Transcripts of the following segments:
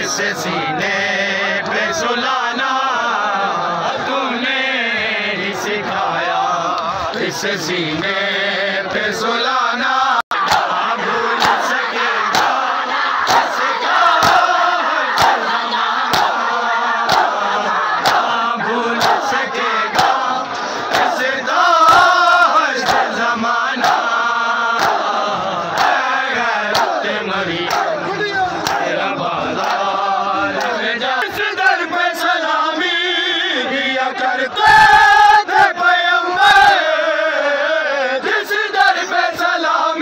इस सीने पे सुलाना तूने ही सिखाया, इस सीने पे सुलाना भूल सकेगा इसका ज़माना, भूल सकेगा इसका ज़माना। मरी तेरा बाजार में जा, इस दर पे सलामी दिया करते थे पैगंबर, जिस दर पे सलामी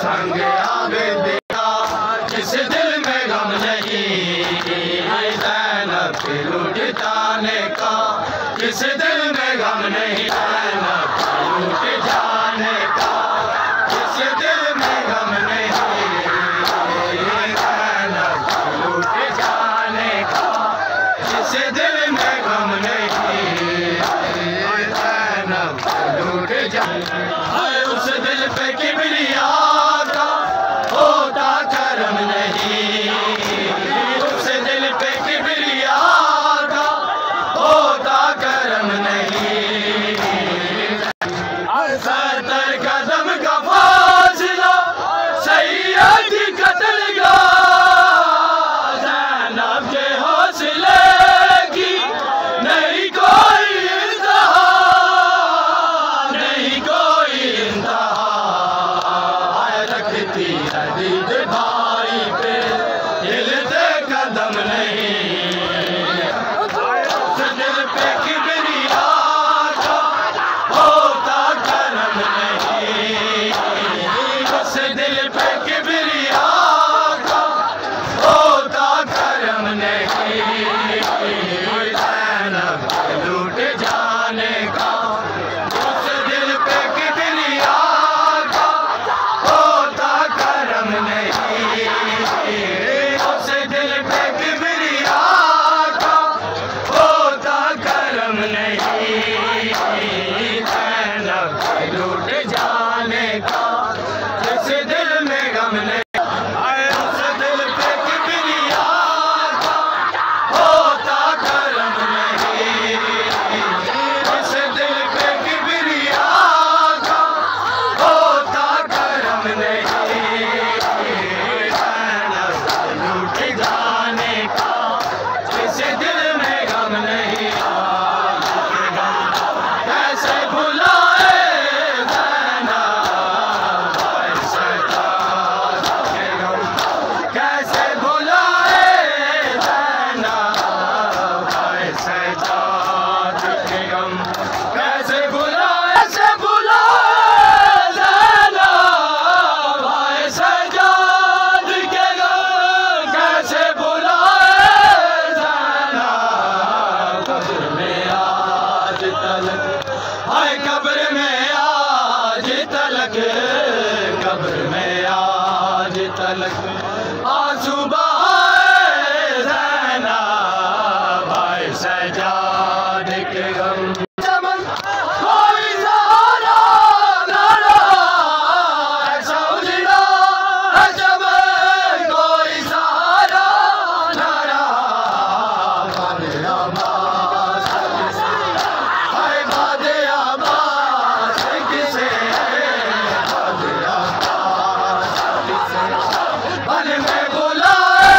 संग आबिद का, जिस दिल में गम नहीं ज़ैनब के लूट जाने का, जिस दिल में गम नहीं ज़ैनब के लूट जाने का, जिस दिल में गम नहीं ज़ैनब के लूट जाने का, जिस दिल में गम नहीं ज़ैनब के लूट जाने का। उस दिल पे किबरिया का होता करम नहीं, उस दिल पे किबरिया का होता करम नहीं, सत्तर कदम का फासला सैयद कत्लगा, ज़ैनब के हौसले की नहीं कोई इंतहा, नहीं कोई इंतहा, रखती है दीद भाई पे हिलते कदम नहीं, उस दिल पे किबरिया का होता करम नहीं, उस दिल पे किबरिया का होता करम नहीं, ज़ैनब के लूट जाने का, उस दिल पे किबरिया का होता करम नहीं, उस दिल पे किबरिया का होता करम नहीं, ज़ैनब के लूट जाने का, जिस दिल में गम नहीं, उस दिल पे किबरिया का होता करम नहीं, उस दिल पे किबरिया का होता करम नहीं, ज़ैनब के लूट जाने का, जिस दिल में गम नहीं, कैसे भुलाए ज़ैनब भाई सज्जाद के गम, कैसे भुलाए ज़ैनब भाई सज्जाद के गम, कैसे भुलाए ज़ैनब भाई सज्जाद के गम, कैसे भुलाए ज़ैनब कब्र में आज तलक, हाय कब्र में आज तलक, कब्र में आज तलक आंसू बहाए ज़ैनब भाई सज्जाद के गम, चमन कोई सहारा ना रहा, ऐसा उजड़ा है चमन कोई सहारा ना रहा, बादे आबाद हाय बादे आबाद किसे, बादे आबाद किसे, मन में बुलाए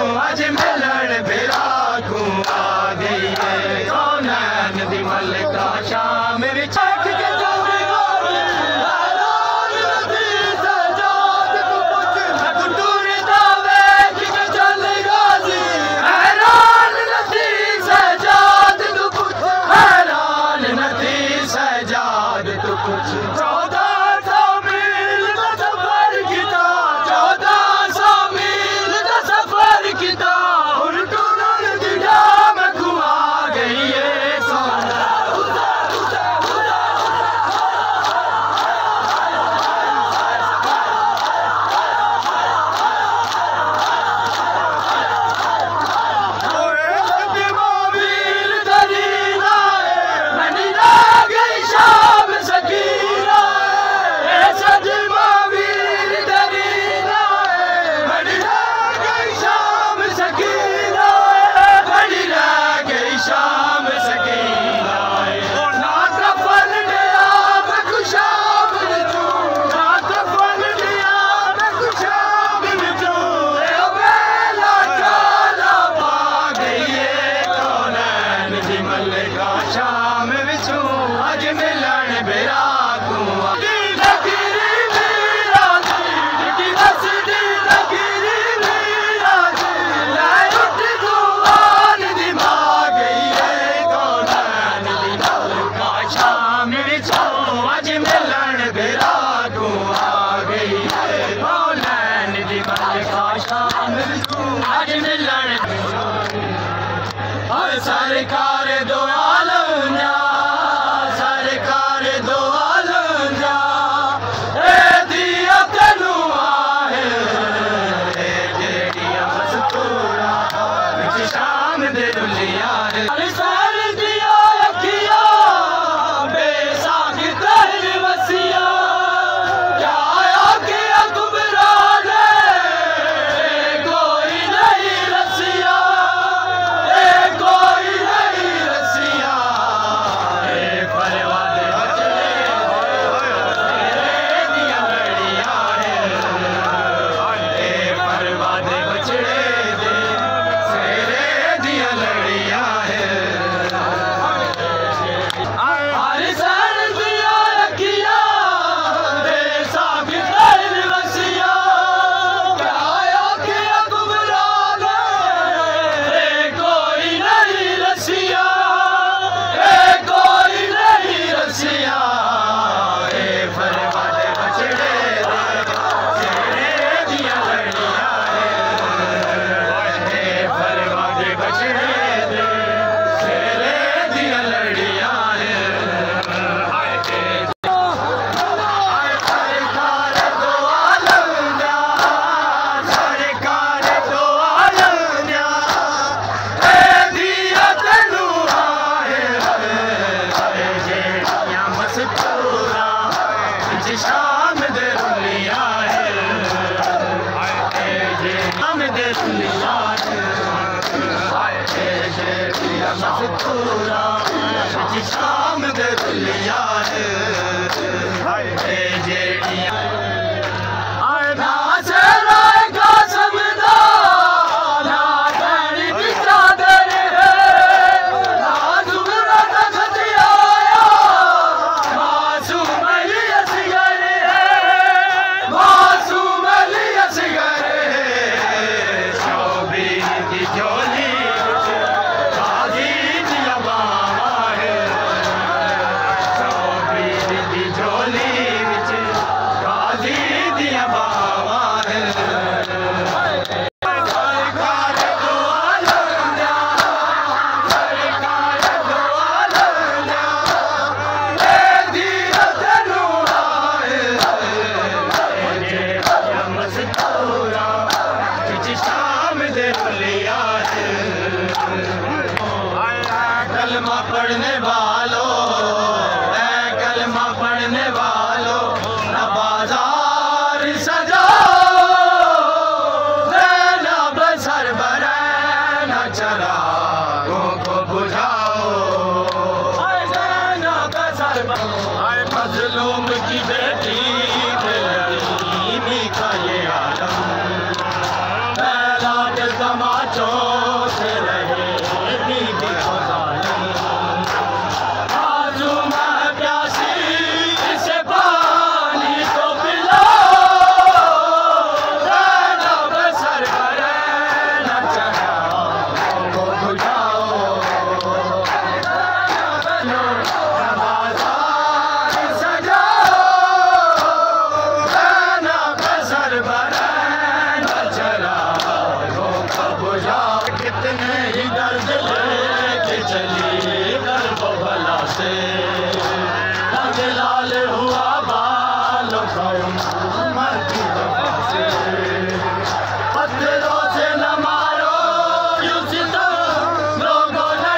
अज मिलन बिराकू आ गई है कौनैन दी मलका शाम विच सरकार दो आलम जा सरकार दो आलम जा ए दिया तनु आहे ए जेड़िया मस्तूरा विच शाम दे दुलिया सार दिया अखिया बेसाख तहर वसिया क्या आया के अकबरा कोई नहीं रसिया शाम दे दुलिया शाम दे दुलिया शाम दे दुलिया झोली बच्चों से रहे बीबी को जालिम। मासूम प्यासी इसे पानी तो पिलाओ, ज़ैनब सर पर न चढ़ाओ को बुझाओ। नवाज़ार सजाओ, ज़ैनब सर पर न चढ़ाओ को बुझाओ। कितने ही दर्द लेके चली कर्बला से, रंग लाल हुआ बालों का उम्र की वफा से। पत्थरों से न मारो यूं सितम लोगों न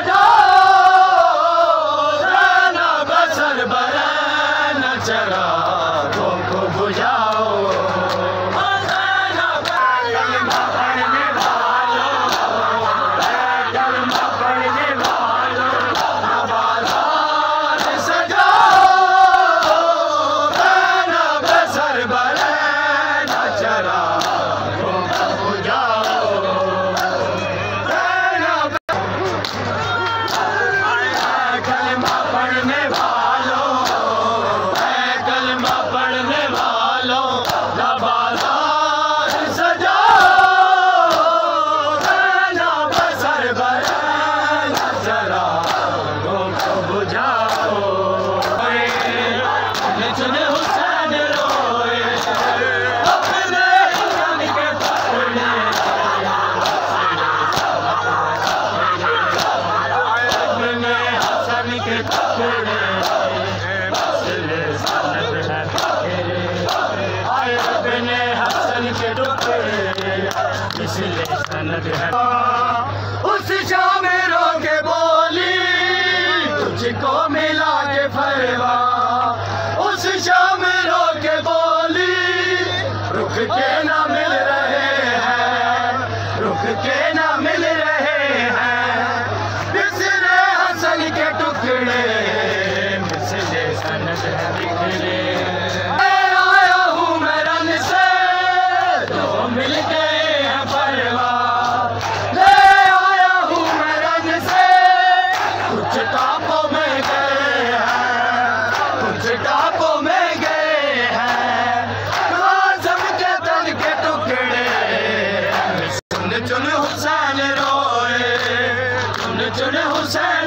ढाओ, ज़ैनब सर पर न चढ़ाओ को बुझाओ। ज़ैनब कलमा पढ़ने वालों, कलमा पढ़ने वालों, नवाज़ार सजाओ, ज़ैनब सर पर न चढ़ाओ को बुझाओ। ज़ैनब कलमा पढ़ने वालों, कलमा पढ़ने वालों, नवाज़ार सजाओ, ज़ैनब सर पर न चढ़ाओ को बुझाओ। चुने हुसैन रोए अपने हिस्सन के टुकड़े, अपने हसन के टुकड़े, मसले सनद है तेरे। आए अपने हसन के टुकड़े, इसलिए सनद है। उस शाम रो के बोली तुझको मिला के फरवा, उस शाम रो के बोली रुक के ना मिल रहे हैं, रुक के ना मिल रहे हैं। बिसरे हसन के टुकड़े, मिसले सनद है बिखरे। मैं आया हूँ मैं रन से, तो मिल गए हैं परवाह। ले आया हूँ मैं रन से, कुछ टापों में गए हैं, कुछ टापों में गए हैं। काज़म के तन के टुकड़े, चुन चुन हुसैन रोए, चुन चुन हुसैन